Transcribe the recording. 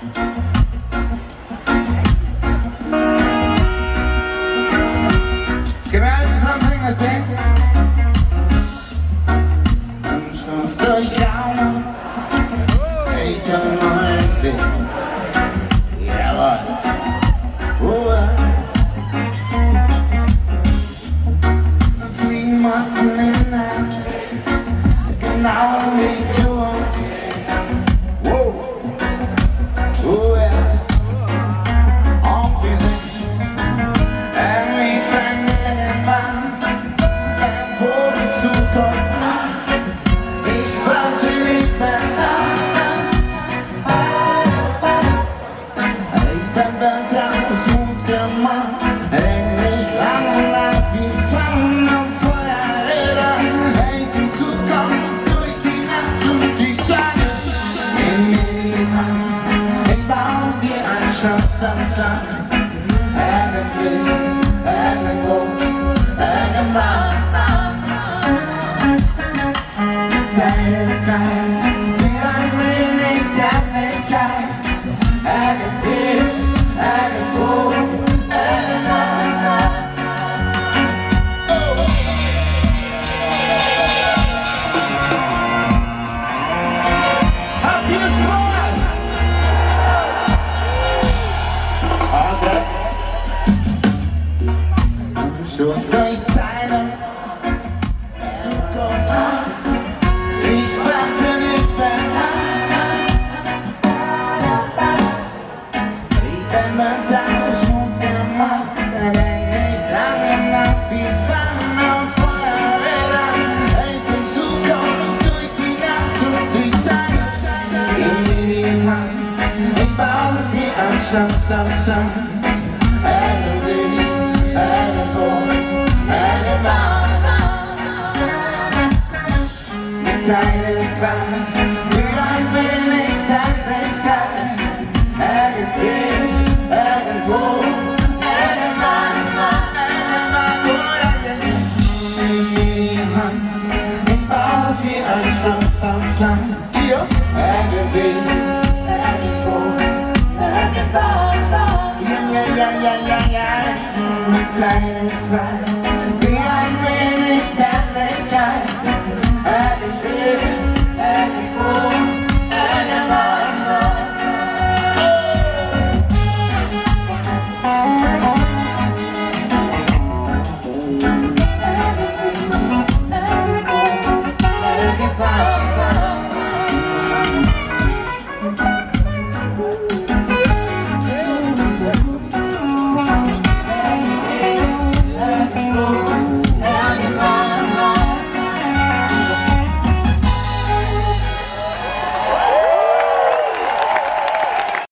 Können wir alle zusammen singen, das Ding? Und Sturz durch Raum, ich kann nur ein Ding. Jawohl. Fliegen Motten in der Nacht, genau wie du. Sturz durch Zeile, ich warte nicht mehr. Ich bin mit Mut gemacht, wenn ich lange nach wie Fahnen und Feuerräder. Hält in Zukunft durch die Nacht und die Zeit. Gib mir die Hand, ich baue die Anschluss zusammen. Zeit ist lang, für ein wenig Zärtlichkeit. Irgendwie, irgendwo, irgendwann, nimm mir die Hand, ich baue die Anschluss zusammen. Hier, irgendwie, irgendwo, irgendwann, ja, kleines Weib.